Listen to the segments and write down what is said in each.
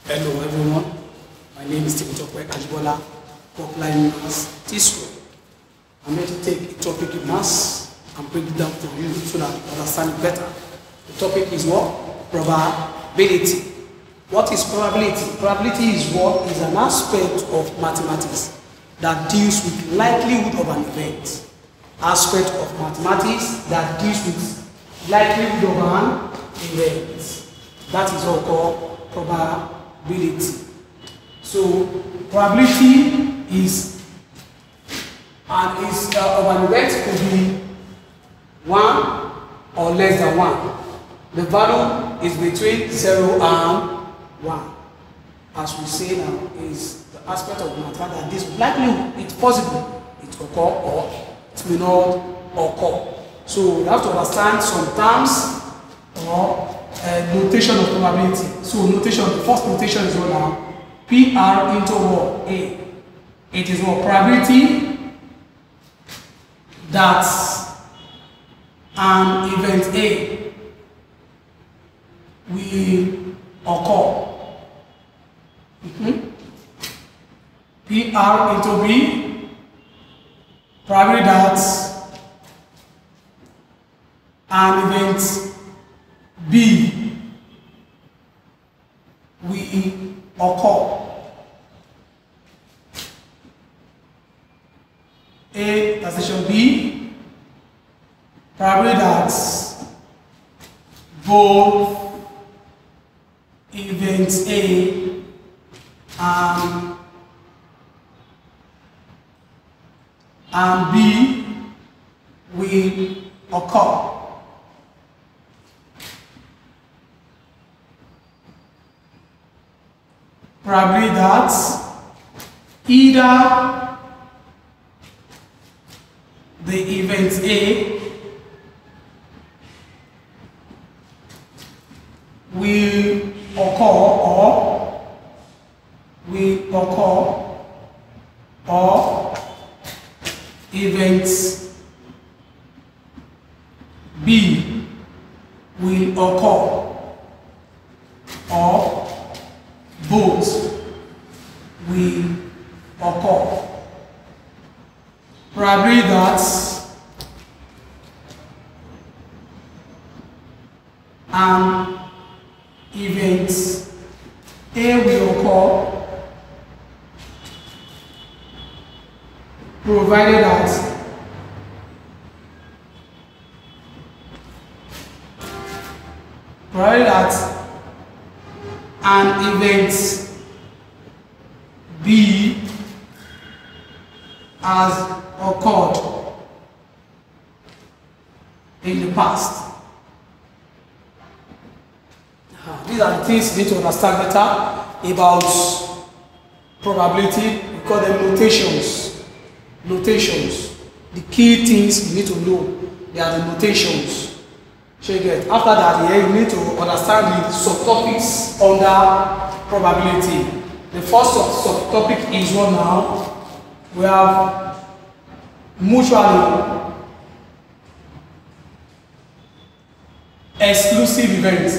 Hello everyone, my name is Timotokwe Ajibola, popular in Maths T-School. I'm going to take a topic in Maths and break it down for you so that you understand it better. The topic is what? Probability. What is probability? Probability is what is an aspect of mathematics that deals with likelihood of an event. Aspect of mathematics that deals with likelihood of an event. That is all called probability. So probability is of an event could be 1 or less than 1. The value is between 0 and 1. As we say now, is the aspect of mathematics that this likelihood, it's possible it occur or it may not occur. So you have to understand some terms or notation of probability. So notation, the first notation is what now? PR into what? A. It is what? Probability that an event A will occur. PR into B, probably that an event B will occur. A transition B, probably that both events A and B will occur. Probably that either the event A will occur or event B will occur or both will occur. Probably that an event A will occur provided that an event B has occurred in the past. These are the things you need to understand better about probability. We call them notations. The key things you need to know, they are the notations. Check it. After that, you need to understand the subtopics under probability. The first subtopic is what now? We have mutually exclusive events.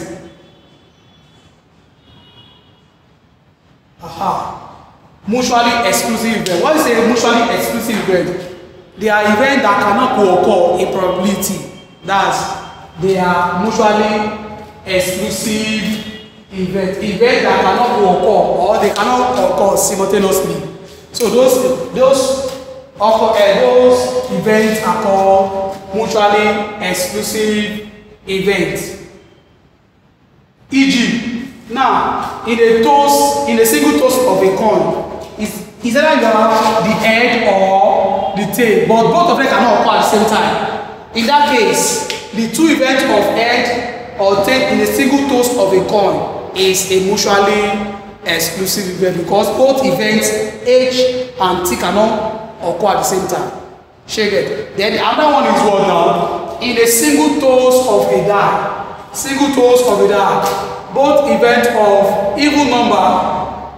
Mutually exclusive event. What is a mutually exclusive event? They are events that cannot co-occur in probability. That's they are mutually exclusive events. Events that cannot co-occur or they cannot occur simultaneously. So those events are called mutually exclusive events. E.g., now in a single toss of a coin, it's either you have the head or the tail, but both of them cannot occur at the same time. In that case, the two events of head or tail in a single toss of a coin is a mutually exclusive event because both events H and T cannot occur at the same time. Check it. Then the other one is what now? In a single toss of a die. Both events of even number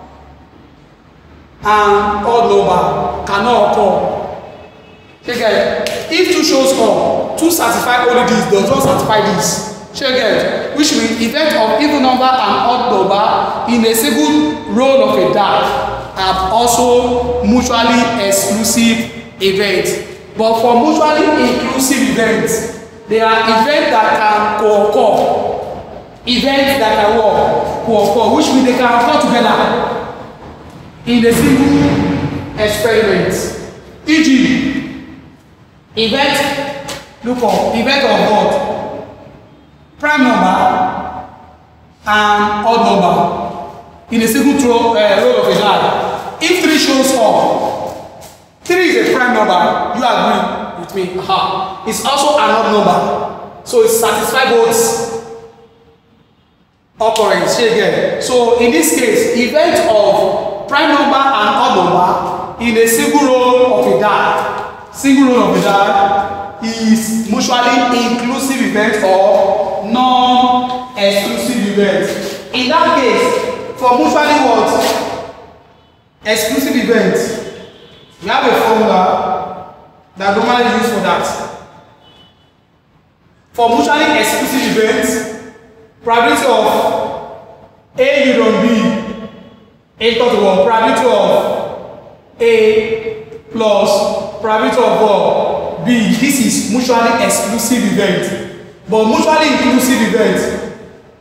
and odd number cannot occur. Check it. If 2 shows up, 2 satisfy only this, does not satisfy this. Check it. Which means event of even number and odd number in a single roll of a die are also mutually exclusive events. But for mutually inclusive events, there are events that can co-occur. Events that can co-occur, which means they can occur together in a single experiment. E.g., event of what? Prime number and odd number in a single roll of a die. If 3 shows up, 3 is a prime number, you agree with me? It's also an odd number, so it satisfies both occurrence. Again. So in this case, event of prime number and odd number in a single roll of a die, is mutually inclusive event or non-exclusive event. In that case, for mutually what? Exclusive event, we have a formula that normally used for that. For mutually exclusive events, probability of A union B equal to what? Probability of A plus probability of what? B. This is mutually exclusive event. But mutually inclusive event,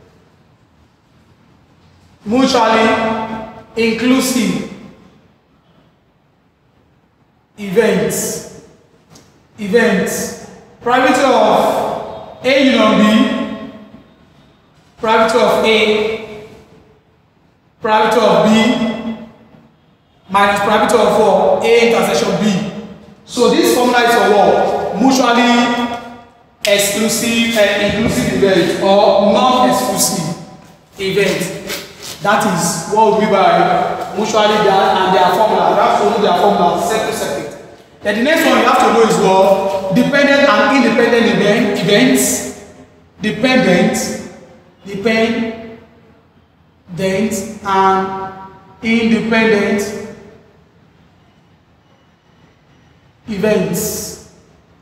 probability of A union B, probability of A, probability of B, minus probability of what? A intersection B. So this formula is for what? Mutually exclusive and inclusive event or non-exclusive event. That is what we mean by mutually that and their formula. You have to know their formula separate. Then the next one you have to know is what? Dependent and independent events. Dependent and independent events.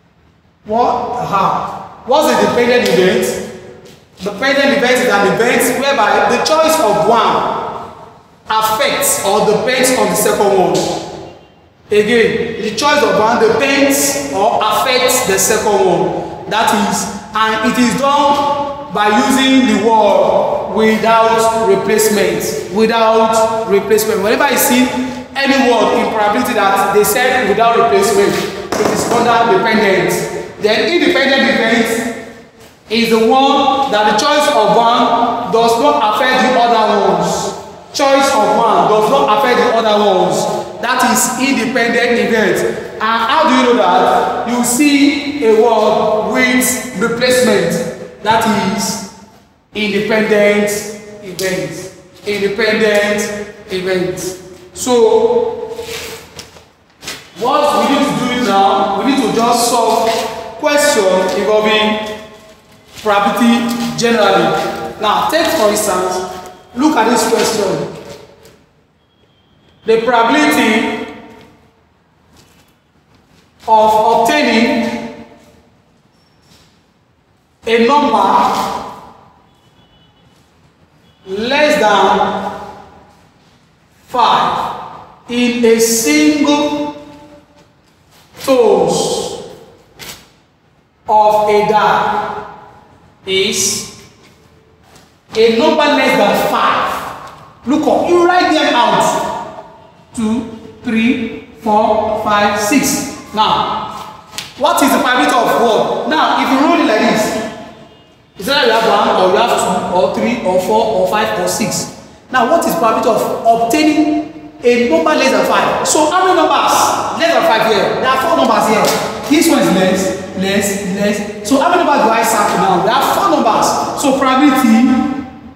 What's a dependent event? Dependent event is an event whereby the choice of one affects or depends on the second one. Again, the choice of one depends or affects the second one. That is, and it is done by using the word without replacement. Whenever you see any word in probability that they said without replacement, it is under dependent. Then independent event is the one that the choice of one does not affect the other ones. Choice of one does not affect the other ones. That is independent event. And how do you know that? You see a word with replacement. That is independent event. So what we need to do now, we need to just solve questions involving probability generally. Now, take for instance, look at this question. The probability of obtaining a number less than 5 in a single toss of a die is a number less than 5. Look up, you write them out. 2, 3, 4, 5, 6. Now, what is the probability of what? Now, if you roll it like this, it's either you have 1 or you have 2 or 3 or 4 or 5 or 6. Now, what is the probability of obtaining a number less than 5? So, how many numbers less than 5 here? There are 4 numbers here. This one is less. So, how many numbers do I sample now? There are 4 numbers. So, probability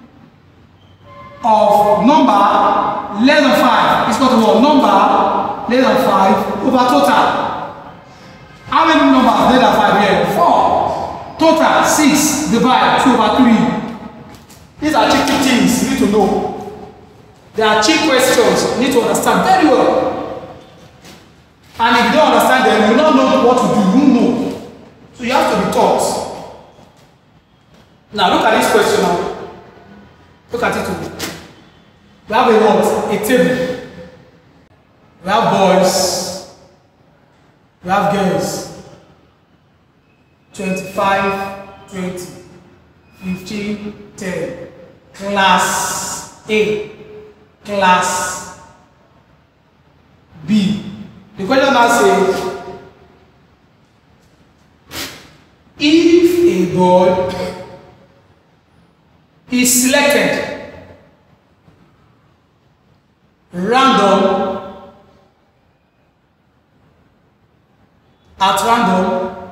of number less than 5 is equal to what? Number less than 5 over total. How many numbers less than 5 here? 4. Total 6 divided 2 over 3. These are tricky things you need to know. They are cheap questions you need to understand very well. And if you don't understand them, you will not know what to do. You know. So you have to be taught. Now look at this question now. Look at it too. We have a what? A table. We have boys. We have girls. 25, 20, 15, 10. Class A. Class B. The question now says, if a boy is selected at random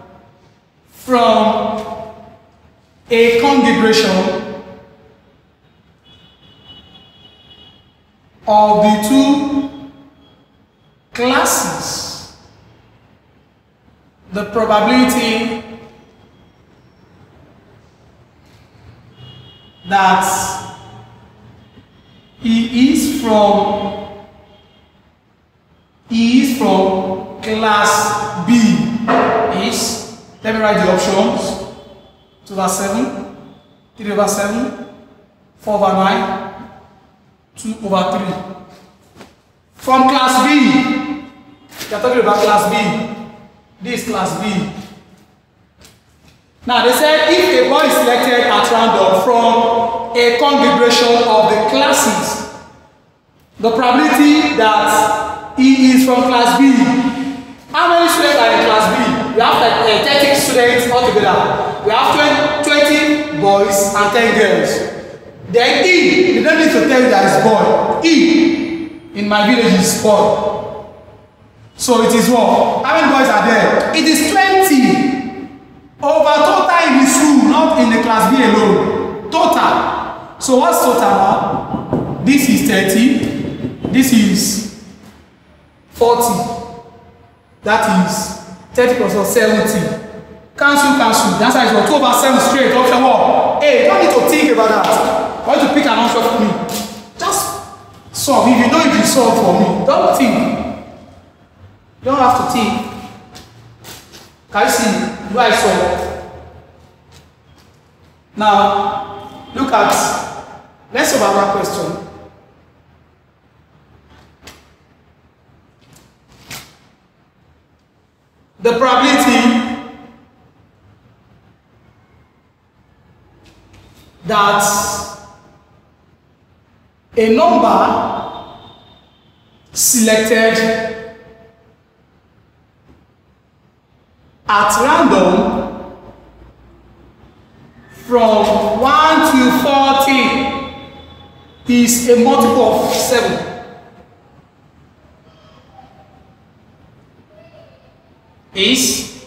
from a congregation of the two classes, the probability that he is from class B is, let me write the options: 2/7, 3/7, 4/9, 2/3. From class B, we are talking about class B. This is class B. Now they said if a boy is selected at random from a congregation of the classes, the probability that he is from class B. How many students are in class B? We have like 30 students altogether. We have 20 boys and 10 girls. Then E, you don't need to tell you that it's boy. E in my village is boy. So it is what? How many boys are there? It is 20. Over total in the school, not in the class B alone. Total. So what's total now? This is 30. This is 40. That is 30 plus 4, 70. Cancel. The answer is what? 2/7 straight. Option 1. Hey, don't need to think about that. Why to pick an answer for me? Just solve. If you know if you solve for me, don't think. You don't have to think. Can you see? Do I solve? Now, look at, let's solve another question. The probability that a number selected at random from 1 to 40 is a multiple of 7. Is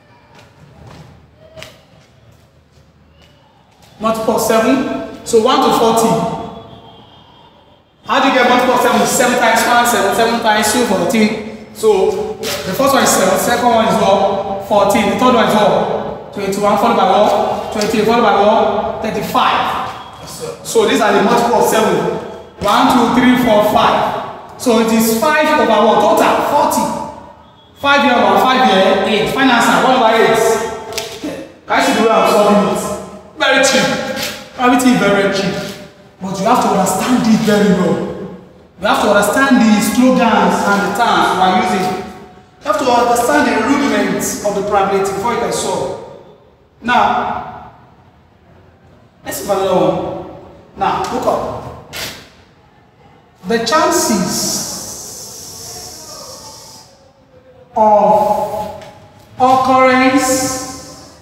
multiple of 7. So 1 to 40. How do you get multiple of 7? 7 times 1, 7 times 2, 14. So the first one is 7, the second one is what? 14. The third one is what? 21, followed by what? 28, followed by what? 35. Yes, so these are the multiple of 7. 1, 2, 3, 4, 5. So it is 5 over what? Total 40. 5 here, 1, 5 here, 8. Final answer, 1 over 8. Can you see the way I'm solving it? Very cheap. Probability is very cheap. But you have to understand it very well. You have to understand the slogans and the terms we are using. You have to understand the rudiments of the probability before you can solve. Now, let's see another one. Now, look up. The chances of occurrence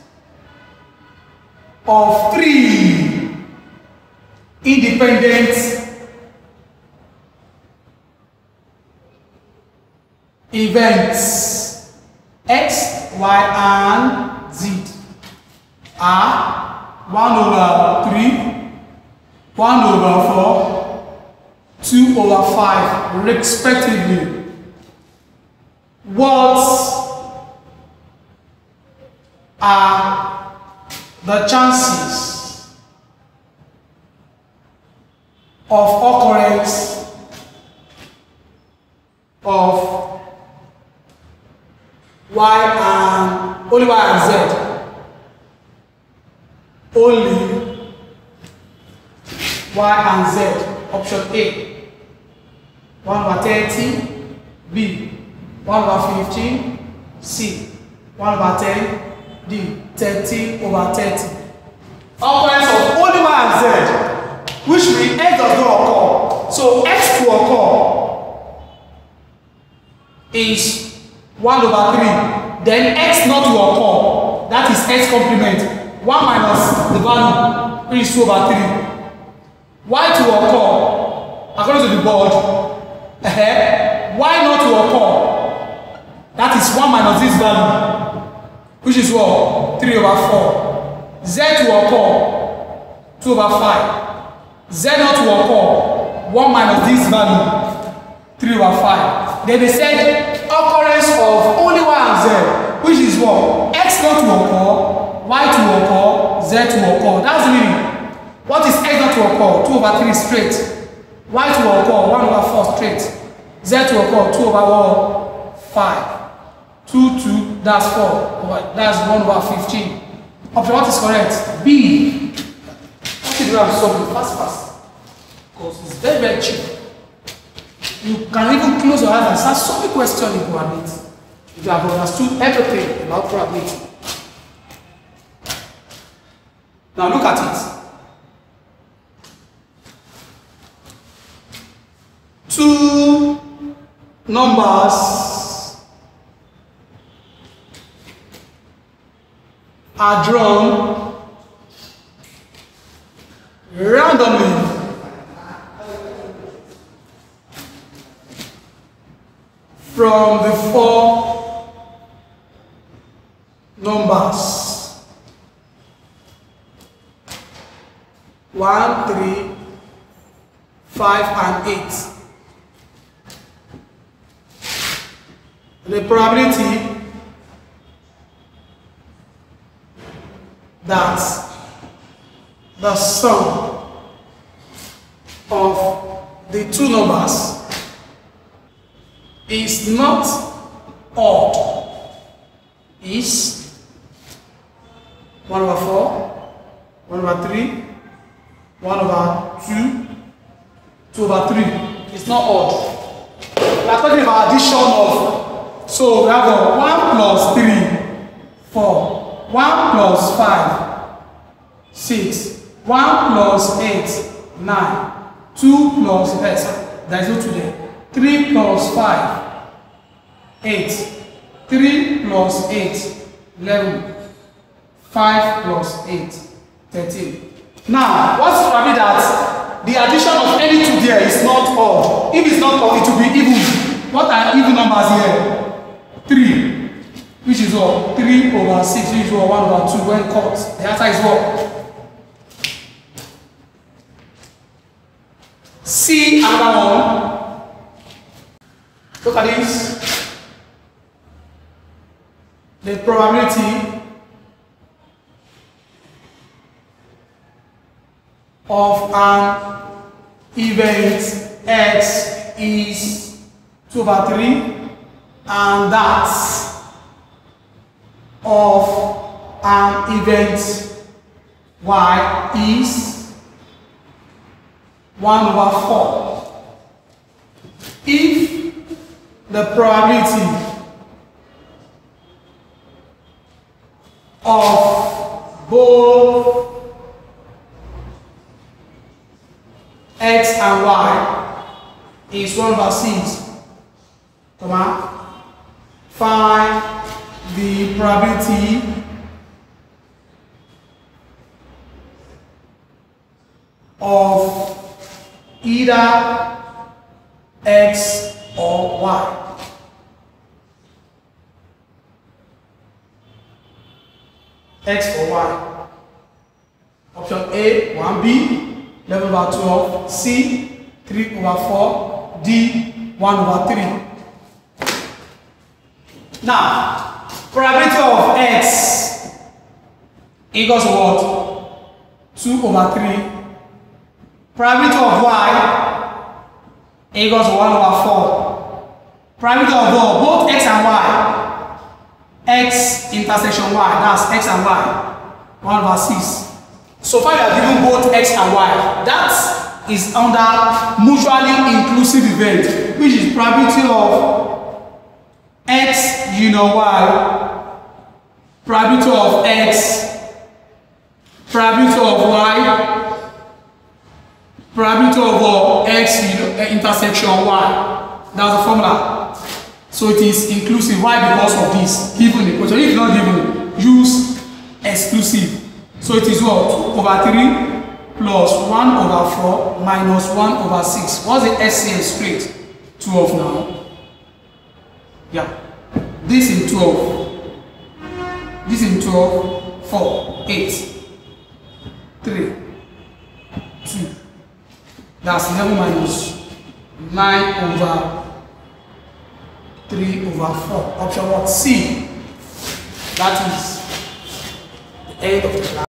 of 3 independent events X, Y, and Z are 1/3, 1/4, 2/5 respectively. What are the chances of occurrence of Y and only Y and Z only y and z. Option A, 1/30, B, 1/15, C, 1/10, D, 13/30. Occurrence of only y and z, which means x does not occur. So x to occur is 1/3. Then x not to occur, that is x complement. 1 minus the value, which is 2/3. Y to occur, according to the board, y not to occur, that is 1 minus this value, which is what? 3/4. Z to occur, 2/5. Z not to occur, 1 minus this value, 3/5. Then they said occurrence of only y and z, which is what? X not to occur, y to occur, z to occur. That's the meaning. What is x not to occur? 2/3 straight. Y to occur? 1/4 straight. Z to occur? 2/5. 2, that's 4. That's 1/15. Option what is correct? B. What is I'm solving? Fast. Because it's very, very cheap. You can even close your eyes and start solving questions in probability. If you have understood everything about probability. Now look at it. Two numbers are drawn randomly from the four numbers 1, 3, 5, and 8. The probability that the sum of the two numbers is not odd is 1/4, 1/3, 1/2, 2/3. It's not odd. We are talking about addition of. So we have 1 plus 3, 4, 1 plus 5, 6, 1 plus 8, 9, 2 plus there is no 2 there, 3 plus 5, 8, 3 plus 8, 11, 5 plus 8, 13. Now, what's the probability that the addition of any two there is not odd? If it's not odd, it will be even. What are even numbers here? 3, which is what? 3/6, which is what? 1/2 when cut. The answer is what? C, another one. Look at this. The probability of an event X is 2/3. And that of an event Y is 1/4. If the probability of both X and Y is 1/6, find the probability of either X or Y. X or Y. Option A, 1B, 11/12, C, 3/4, D, 1/3. Now, probability of X equals what? 2/3. Probability of Y equals 1/4. Probability of both X and Y. X intersection Y, that's X and Y, 1/6. So far, we are given both x and y. That is under mutually inclusive event, which is probability of x union y, probability of x, probability of y, probability of x intersection y. That's the formula. So it is inclusive. Why? Because of this given equation. If not given, use exclusive. So it is what? 2 over 3 plus 1 over 4 minus 1 over 6. What's the SCM straight? 12 now. Yeah. This in 12. This in 12. 4. 8. 3. 2. That's 11 minus 9 over 3 over 4. Option what? C. That is the end of the class.